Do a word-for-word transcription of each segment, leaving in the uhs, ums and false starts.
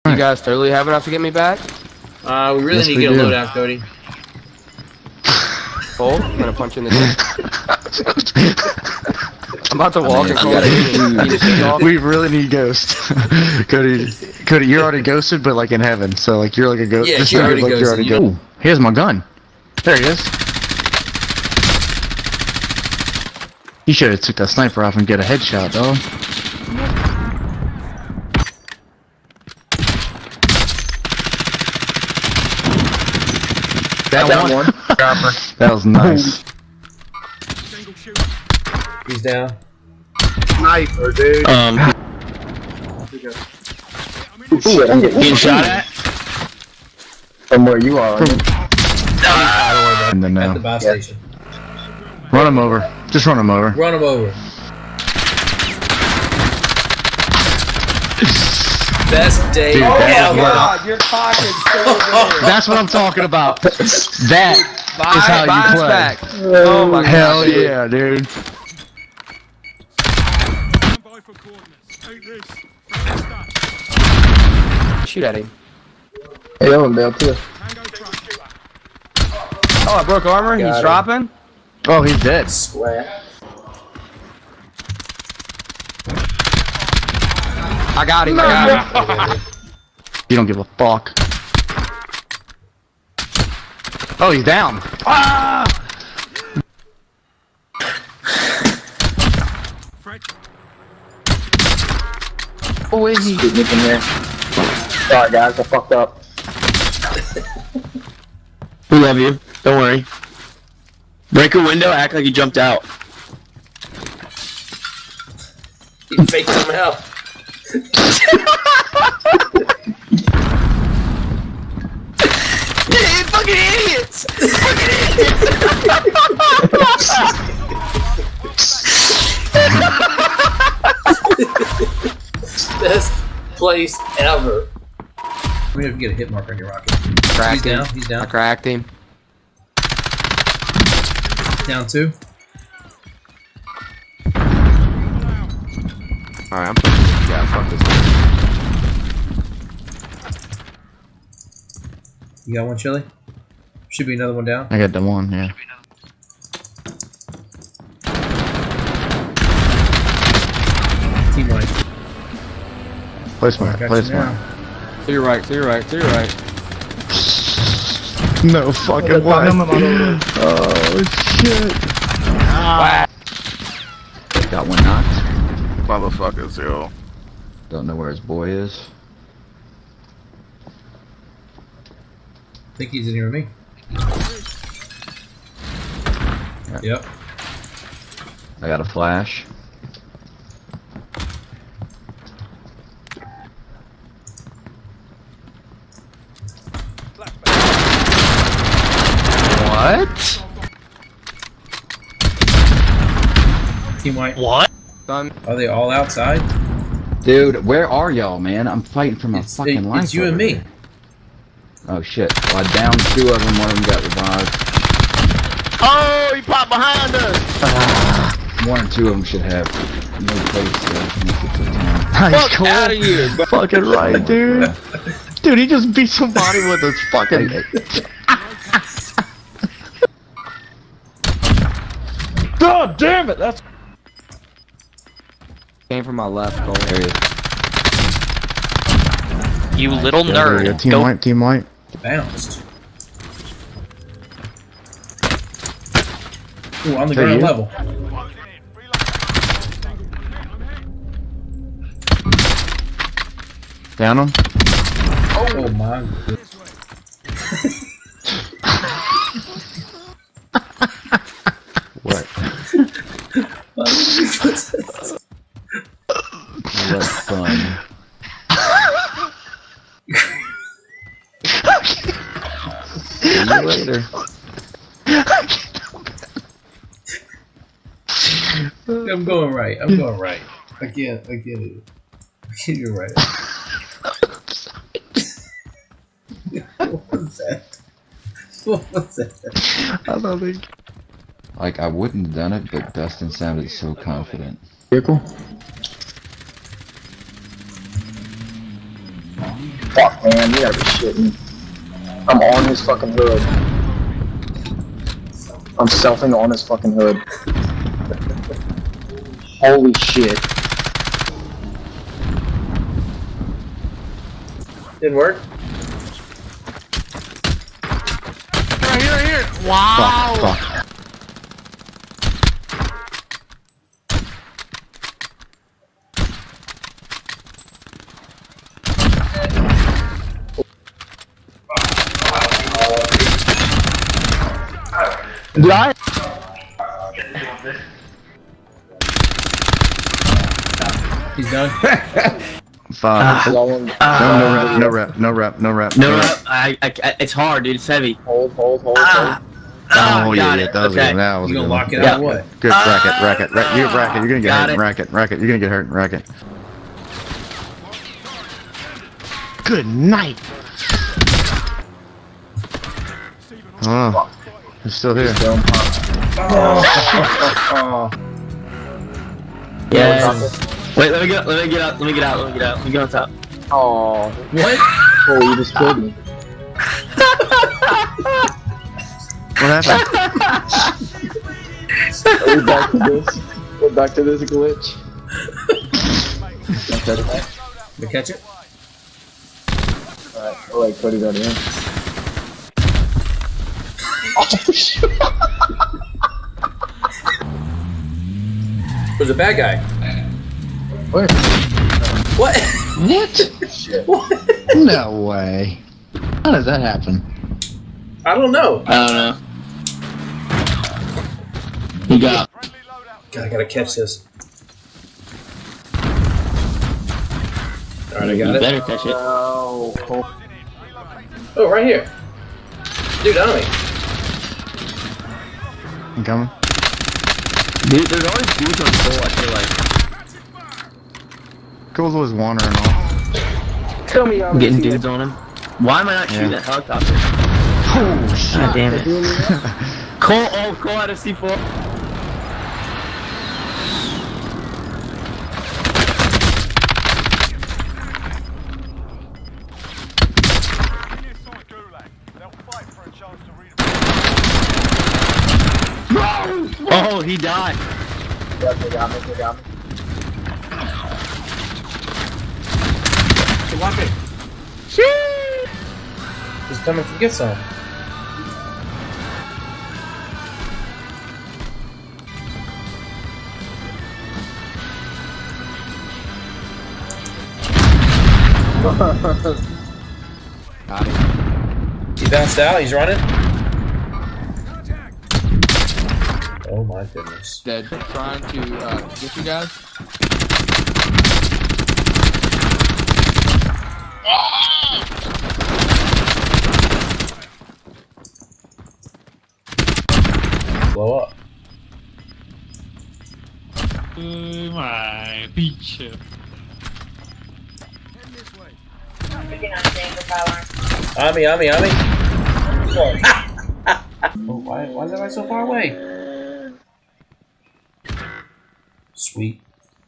You guys totally have enough to get me back? Uh, we really Yes, need we to get do. a loadout, Cody. Cole, I'm gonna punch you in the dick. I'm about to walk and call it. You just take off. We really need Ghost. Cody, Cody, you're already ghosted, but like in heaven. So like you're like a ghost. Yeah, this she already nigga's like you're already ghosted you. go- Ooh, here's my gun. There he is. You should have took that sniper off and get a headshot, dog. That Down one. one. That was nice. He's down. Sniper, dude. Um, Ooh, I'm getting getting shot at? from where you are. From- And then At the now, buy Yeah. station. run him over. Just run him over. Run him over. Best day. Dude, oh, that yeah, was yeah. God, your pocket's so big. That's what I'm talking about. That Buy, is how buy you us play. back. Oh my Hell God, dude. yeah, dude. Shoot at him. Hey, I'm Bill too. Oh, I broke armor. Got He's him. dropping. Oh, he's dead. Square. I got him. I got him. You don't give a fuck. Oh, he's down. Ah! Oh, wait, he. Keep nicking there. Sorry guys, I fucked up. We love you. Don't worry. Break a window, act like you jumped out. He faked him out. Fucking idiots! Best place ever. We have to get a hit marker on your rocket. He's Cracked him. down. He's I down. cracked him. Down two. Alright, I'm putting this. Yeah, fuck this guy. You got one, Chili? Should be another one down. I got the one, yeah. Team white. Place Oh, I my, got place you my. now. To your right, to your right, to your right. No fucking way. Oh shit. Wow. Got one knocked. Motherfuckers, yo. Don't know where his boy is. I think he's in here with me. Yeah. Yep. I got a flash. What? Team white. What? Son. Are they all outside? Dude, where are y'all, man? I'm fighting for my It's, fucking it- life. it's you and over me. here. Oh shit. Well, I downed two of them, one of them got revived. Oh, he popped behind us! One or two of them should have no place to make it to town. Nice, Fuck out of here, bro. Fucking right, dude. Dude, he just beat somebody with his fucking. God damn it! That's. Came from my left, Cole. There he is. You little Yeah, there we go. nerd. Team Go. white, team white. Bounced. Ooh, on the Is that ground you? level. Down him. Oh my goodness. What? What fun. See you later. I'm going right. I'm going right. I can't. I get it. You're right. What was that? What was that? I don't think. Like, I wouldn't have done it, but Dustin sounded so confident. Vehicle. Fuck, man, you gotta be shitting. I'm on his fucking hood. I'm selfing on his fucking hood. Holy shit. Didn't work? Right here, right here. Wow. Fuck, fuck. Did I? He's done. Fuck. Long, no, no rep, no rep, no rep, no rep. No, I, I, I, it's hard, dude. It's heavy. hold, hold, hold, Ah. hold. Oh, yeah, got yeah, it. that was Okay. good. That was You good. gonna lock it Yeah. out or what? Good, racket, racket, racket. You racket, you're gonna get Got hurt. it. Racket, racket, you're gonna get hurt. Racket. Good night. Oh, he's still here. Still. Oh. Yes. Wait, let me get, let me get out, let me get out, let me get out, let me get on top. Oh, What? oh, you just killed me. What happened? Are we back to this? We're back to this glitch. Did we catch it? Alright, oh wait, Cody got in. Oh shit! Where's the bad guy? Where? What? What? Shit. No way. How does that happen? I don't know. I don't know. You got. God, I gotta catch this. Alright, I got You it. better catch it. Oh, oh. Oh, right here. Dude, on me. I'm coming. Dude, there's always dudes on full, I feel like. Cole's always wandering off. Tell me I'm Getting dudes on him. Why am I not shooting Yeah. that helicopter? Oh shit. God damn it. Cole, oh, Cole had a C four. Oh, he died. Got me, got me, they got me. Watch it. He's coming to get some. He bounced out, he's running. Oh my goodness. Dead. Trying to uh, get you guys. Blow up. My beach. On me, on me, on me. Oh, why, why is everybody so far away? Sweet.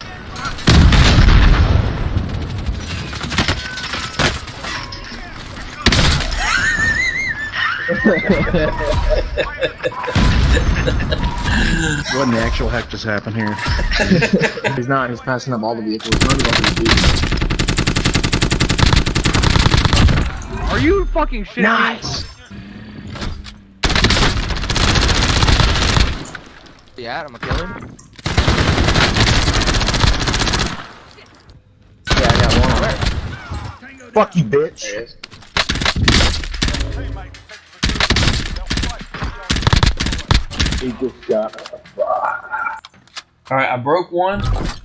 What in the actual heck just happened here? He's not, he's passing up all the vehicles. He's running over the vehicles. Are you fucking shitting Nice! me? Yeah, I'm gonna kill him. Yeah, I got one on there. Fuck you, bitch. There he is. He just got. Alright, I broke one.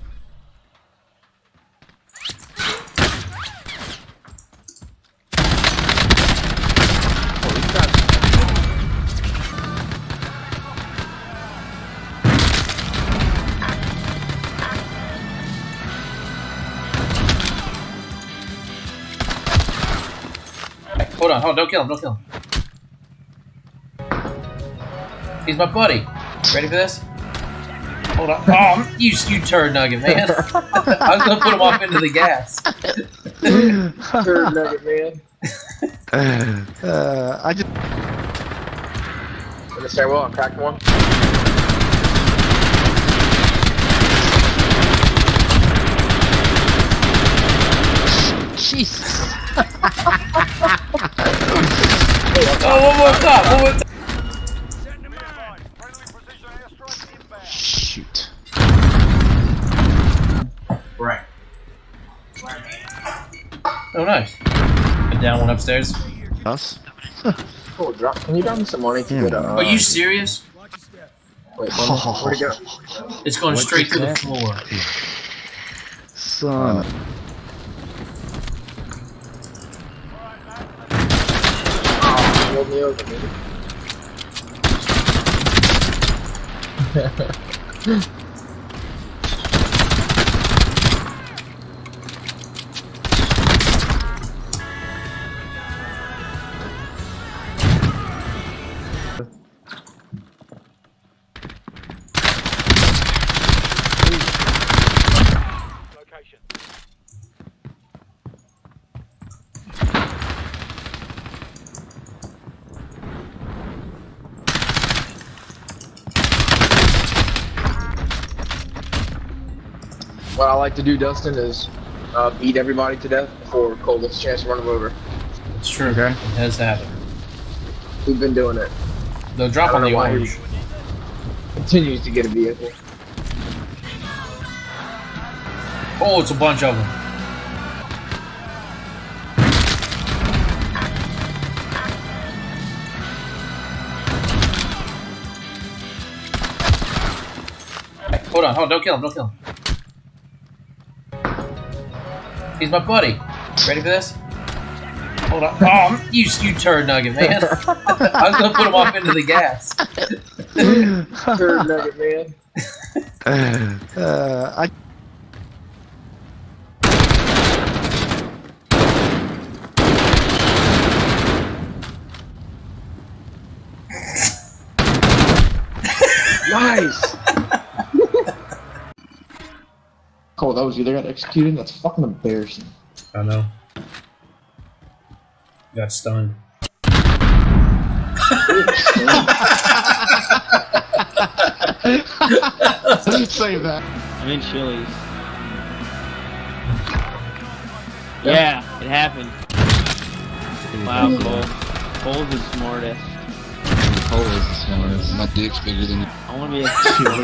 Hold on, hold on, don't kill him, don't kill him. He's my buddy. Ready for this? Hold on. Oh, you, you turd nugget, man. I was gonna put him off into the gas. Third nugget, man. Uh, I just. In the stairwell, I cracked one. Jesus. Oh, one more top, one more top. Shoot. Right. Oh, nice. Put down one upstairs. Us? Oh, drop. Can you drop me some money to Yeah. get uh, Are you serious? Wait, one, where'd it go? It's going What's straight to the that? floor. Son. Oh, rolled me over, man. What I like to do, Dustin, is uh, beat everybody to death before Cole gets a chance to run them over. It's true. Okay. It has happened. We've been doing it. They'll drop I on don't the know why he- orange. Continues to get a vehicle. Oh, it's a bunch of them. Hey, hold on, hold on, don't kill him, don't kill him. He's my buddy. Ready for this? Hold on. Oh, you, you turd nugget, man. I was gonna put him off into the gas. Third nugget, man. Uh, I. Nice! Cole, that was you. They got executed. That's fucking embarrassing. I know. Got stunned. Save that. I'm in Chili's. Yeah, it happened. Wow, Cole. Cole's the smartest. Cole is the smartest. My dick's bigger than you. I want to be a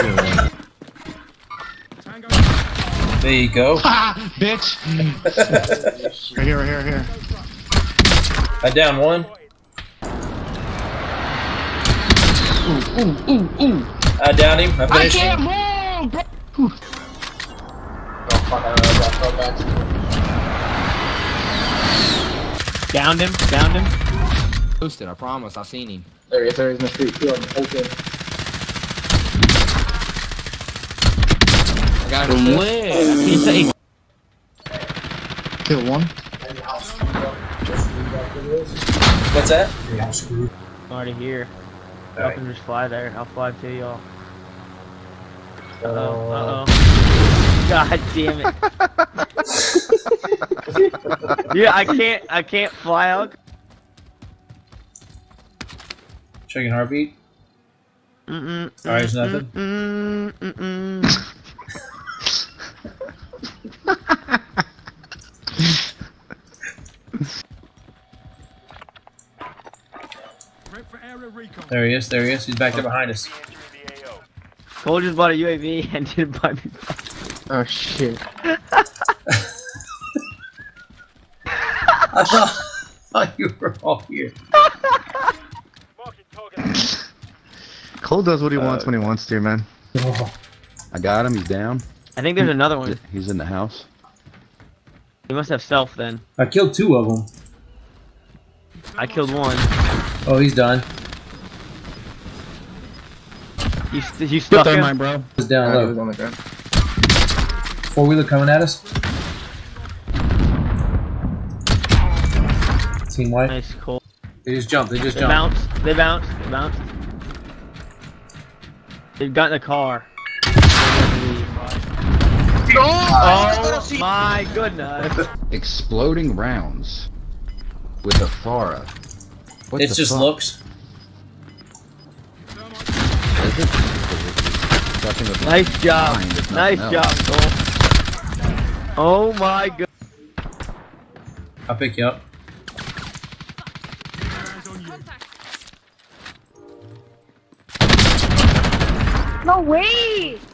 There you go. Ha! Bitch! Right here, right here, right here. I down one. Ooh, ooh, ooh, ooh. I downed him. I I finished can't him. move! bro. Oh, fuck, I don't know about throw back. Downed him, downed him. Boosted, I promise. I seen him. There he is, there he is in the street. Kill him. Open. I got him. Where? He said he Kill one. What's that? I'm already here. Y'all Alright. can just fly there. I'll fly to y'all. Uh oh, uh oh. God damn it. Yeah, I can't, I can't fly out. Checking heartbeat. Mm-mm. Alright, it's nothing. Mm-mm. Mm-mm. There he is. There he is. He's back there behind us. Cole just bought a U A V and didn't buy me. Oh, shit. I thought, thought you were all here. Cole does what he wants when he wants to, man. I got him. He's down. I think there's another one. He's in the house. He must have stealth then. I killed two of them. I killed one. Oh, he's done. You, st you stuck him? bro. He's down Oh, he was low. on the ground. Four wheeler coming at us. Team white. Nice, Cole. They just jumped. They just They jumped. bounced. They bounced. They bounced. They got in the car. Oh my goodness. Exploding rounds. With a Farah. What It's the just fuck? looks. Is it? Is it nothing with Nice job. mind, it's Nice nothing job, else. Cole. Oh my god. I'll pick you up. No way!